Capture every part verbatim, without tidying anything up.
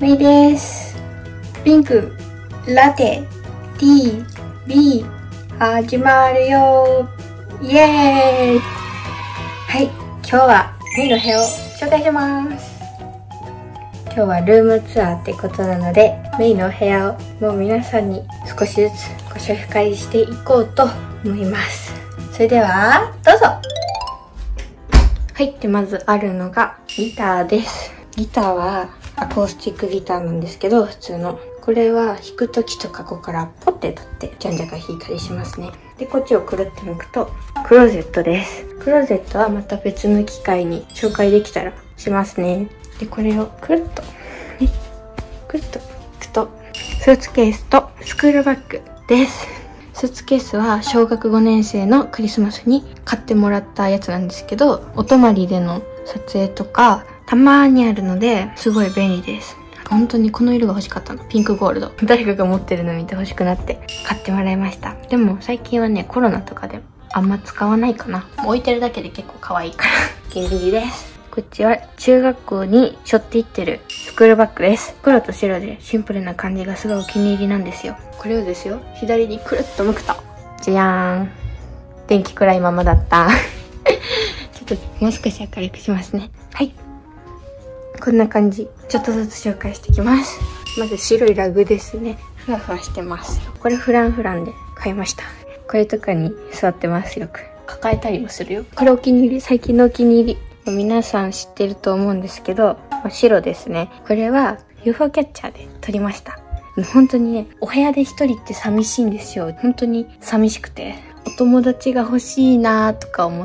メイです。ピンク、ラテ、T、B、始まるよー。イエーイ。はい、今日はメイの部屋を紹介します。今日はルームツアーってことなので、メイの部屋をもう皆さんに少しずつご紹介していこうと思います。それでは、どうぞ。はい、でまずあるのがギターです。ギターはアコースティックギターなんですけど、普通の。これは弾くときとかここからポッて取ってじゃんじゃか弾いたりしますね。で、こっちをくるって向くとクローゼットです。クローゼットはまた別の機会に紹介できたらしますね。で、これをくるっと、ね、くるっといくと、スーツケースとスクールバッグです。スーツケースは小学ごねん生のクリスマスに買ってもらったやつなんですけど、お泊まりでの撮影とかたまーにあるので、すごい便利です。本当にこの色が欲しかったの。ピンクゴールド。誰かが持ってるの見て欲しくなって買ってもらいました。でも最近はね、コロナとかであんま使わないかな。置いてるだけで結構可愛いから。お気に入りです。こっちは中学校に背負っていってるスクールバッグです。黒と白でシンプルな感じがすごいお気に入りなんですよ。これをですよ、左にくるっと向くと。じゃーん。電気暗いままだった。ちょっともう少し明るくしますね。はい。こんな感じ。ちょっとずつ紹介していきます。まず白いラグですね。ふわふわしてます。これフランフランで買いました。これとかに座ってますよく。抱えたりもするよ。これお気に入り。最近のお気に入り。皆さん知ってると思うんですけど、白ですね。これは ユーフォー キャッチャーで撮りました。本当にね、お部屋で一人って寂しいんですよ。本当に寂しくて。お友達が欲しいなーとか思って、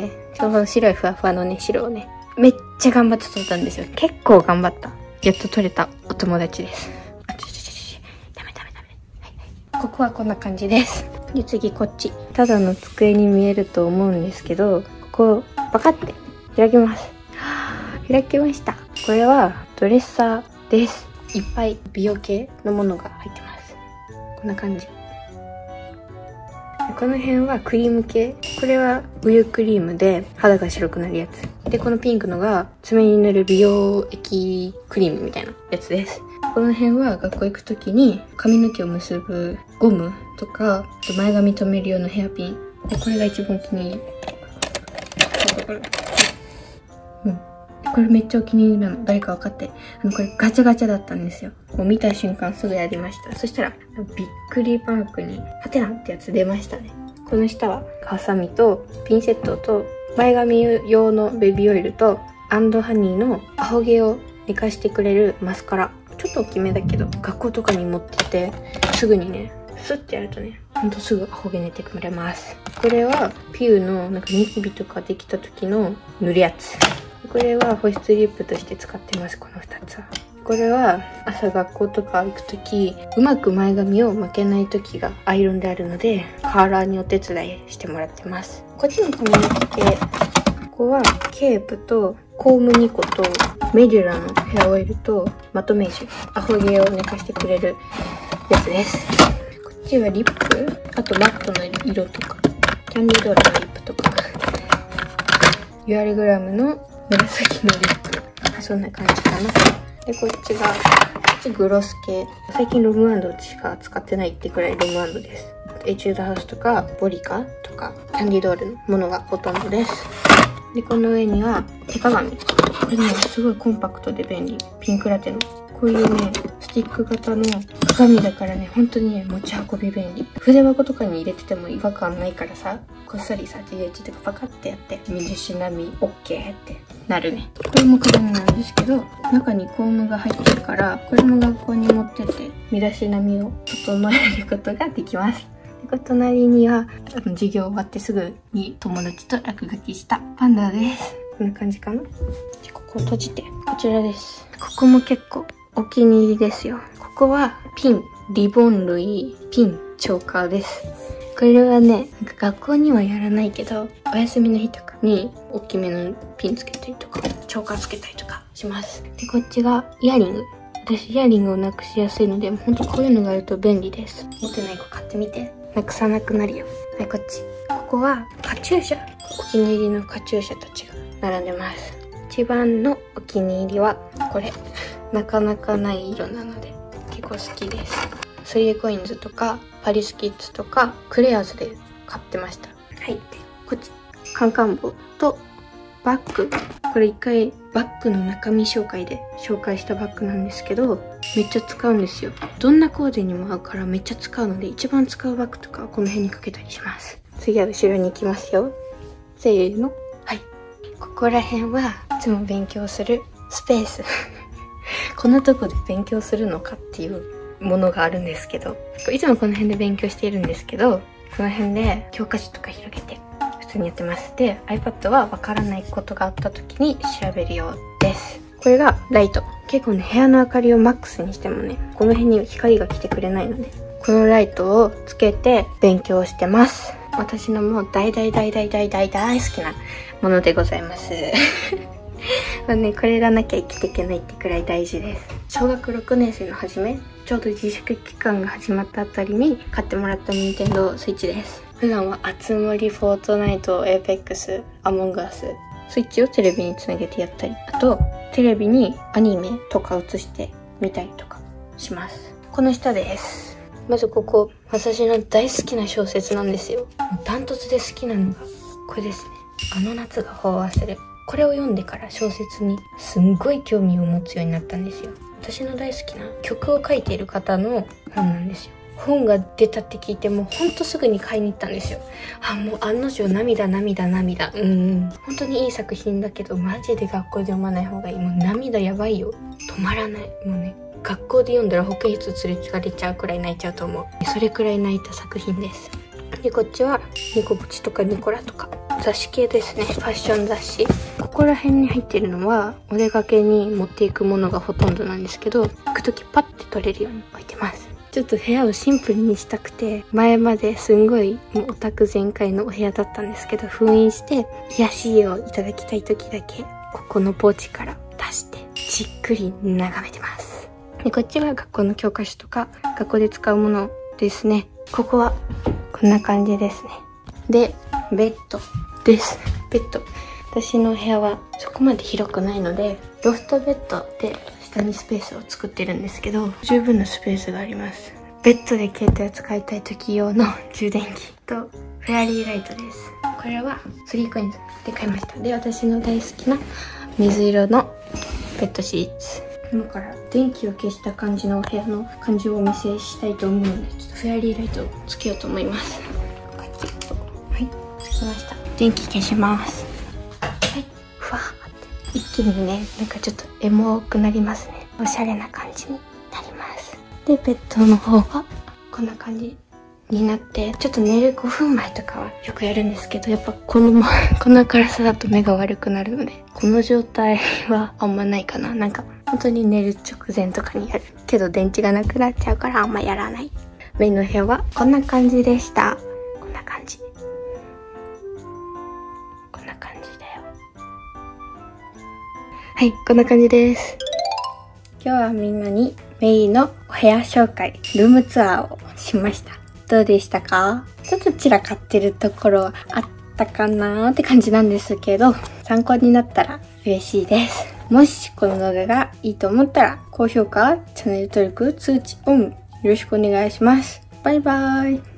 その白いふわふわのね、白をね、めっちゃ頑張って撮ったんですよ。結構頑張った。やっと撮れたお友達です。あちょちょちょちょ。ダメダメダメ。はいはい。ここはこんな感じです。で、次こっち。ただの机に見えると思うんですけど、ここ、パカって開きます。開きました。これはドレッサーです。いっぱい美容系のものが入ってます。こんな感じ。この辺はクリーム系。これはウユクリームで肌が白くなるやつ。で、このピンクのが爪に塗る美容液クリームみたいなやつです。この辺は学校行くときに髪の毛を結ぶゴムとか、あと前髪留める用のヘアピン。で、これが一番お気に入り。うん。これめっちゃお気に入りなの。誰か分かって。あの、これガチャガチャだったんですよ。もう見た瞬間すぐやりました。そしたら、びっくりマークに、ハテナってやつ出ましたね。この下は、ハサミと、ピンセットと、前髪用のベビーオイルと、アンドハニーのアホ毛を寝かしてくれるマスカラ。ちょっと大きめだけど、学校とかに持ってて、すぐにね、スッてやるとね、ほんとすぐアホ毛寝てくれます。これは、ピューの、なんかニキビとかできた時の塗るやつ。これは保湿リップとして使ってます、このふたつは。これは朝学校とか行くとき、うまく前髪を巻けないときがアイロンであるので、カーラーにお手伝いしてもらってます。こっちの髪の毛、ここはケープとコームにことメデュラのヘアオイルとマトメージュ、アホ毛を寝かしてくれるやつです。こっちはリップ、あとマットの色とか、キャンディードールのリップとか、ユアルグラムの紫のリップ。そんな感じかな。で、こっちが、こっちグロス系。最近ロムアンドしか使ってないってくらいロムアンドです。エチュードハウスとか、ボリカとか、キャンディードールのものがほとんどです。で、この上には手鏡。これね、すごいコンパクトで便利。ピンクラテの。こういうね、スティック型の鏡だからね、本当にね、持ち運び便利。筆箱とかに入れてても違和感ないからさ、こっそりさ、ジーエイチ とかパカってやって、身だしなみ オーケー ってなるね。これも鏡なんですけど、中にコームが入ってるから、これも学校に持ってって、身だしなみを整えることができます。で、隣には、あの授業終わってすぐに友達と落書きしたパンダです。こんな感じかな。じゃ、ここを閉じて、こちらです。ここも結構お気に入りですよ。ここはピン、リボン類、ピン、チョーカーです。これはね、なんか学校にはやらないけど、お休みの日とかに大きめのピンつけたりとか、チョーカーつけたりとかします。で、こっちがイヤリング。私イヤリングをなくしやすいので、ほんとこういうのがあると便利です。持ってない子買ってみて。なくさなくなるよ。はい、こっち。ここはカチューシャ。お気に入りのカチューシャたちが並んでます。一番のお気に入りはこれ。 なかなかない色なので結構好きです。スリーコインズとかパリスキッズとかクレアーズで買ってました。はい。こっちカンカン帽とバッグ。これ一回バッグの中身紹介で紹介したバッグなんですけど、めっちゃ使うんですよ。どんなコーデにも合うからめっちゃ使うので、一番使うバッグとかはこの辺にかけたりします。次は後ろに行きますよ。せーの。はい。ここら辺はいつも勉強するスペース。こんなとこで勉強するのかっていうものがあるんですけど、いつもこの辺で勉強しているんですけど、この辺で教科書とか広げて普通にやってます。で、iPad はわからないことがあった時に調べるようです。これがライト。結構ね、部屋の明かりをマックスにしてもね、この辺に光が来てくれないので、このライトをつけて勉強してます。私のもう大大大大大大大好きなものでございます。まあね、これがなきゃ生きていけないってくらい大事です。小学ろくねん生の初め、ちょうど自粛期間が始まったあたりに買ってもらったニンテンドースイッチです。普段はあつ森、フォートナイト、エーペックス、アモングアス、スイッチをテレビにつなげてやったり、あとテレビにアニメとか映してみたりとかします。この下です。まずここ、私の大好きな小説なんですよ。ダントツで好きなのがこれですね。あの夏が飽和する。これを読んでから小説にすんごい興味を持つようになったんですよ。私の大好きな曲を書いている方の本なんですよ。本が出たって聞いてもうほんとすぐに買いに行ったんですよ。あ、もう案の定涙涙涙。うん。本当にいい作品だけどマジで学校で読まない方がいい。もう涙やばいよ。止まらない。もうね、学校で読んだら保健室連れてかれちゃうくらい泣いちゃうと思う。それくらい泣いた作品です。で、こっちはニコプチとかニコラとか雑誌系ですね。ファッション雑誌。ここら辺に入ってるのはお出かけに持っていくものがほとんどなんですけど、行くときパッて取れるように置いてます。ちょっと部屋をシンプルにしたくて、前まですんごいもうオタク全開のお部屋だったんですけど、封印して癒しをいただきたいときだけここのポーチから出してじっくり眺めてます。で、こっちは学校の教科書とか学校で使うものですね。ここはこんな感じですね。で、ベッドです。ベッド。私の部屋はそこまで広くないので、ロフトベッドで下にスペースを作ってるんですけど、十分なスペースがあります。ベッドで携帯を使いたい時用の充電器とフェアリーライトです。これはスリーコインズで買いました。で、私の大好きな水色のベッドシーツ。今から電気を消した感じのお部屋の感じをお見せしたいと思うので、ちょっとフェアリーライトをつけようと思います。はい、つきました。電気消します。はい、ふわーって一気にね、なんかちょっとエモくなりますね。おしゃれな感じになります。で、ベッドの方はこんな感じになって、ちょっと寝るごふんまえとかはよくやるんですけど、やっぱこのまこの暗さだと目が悪くなるので、この状態はあんまないかな。なんか本当に寝る直前とかにやるけど電池がなくなっちゃうからあんまやらない。メインの部屋はこんな感じでした。こんな感じ。こんな感じだよ。はい、こんな感じです。今日はみんなにメイのお部屋紹介、ルームツアーをしました。どうでしたか？ちょっと散らかってるところはあったかなーって感じなんですけど、参考になったら嬉しいです。もしこの動画がいいと思ったら、高評価、チャンネル登録、通知オン、よろしくお願いします。バイバーイ。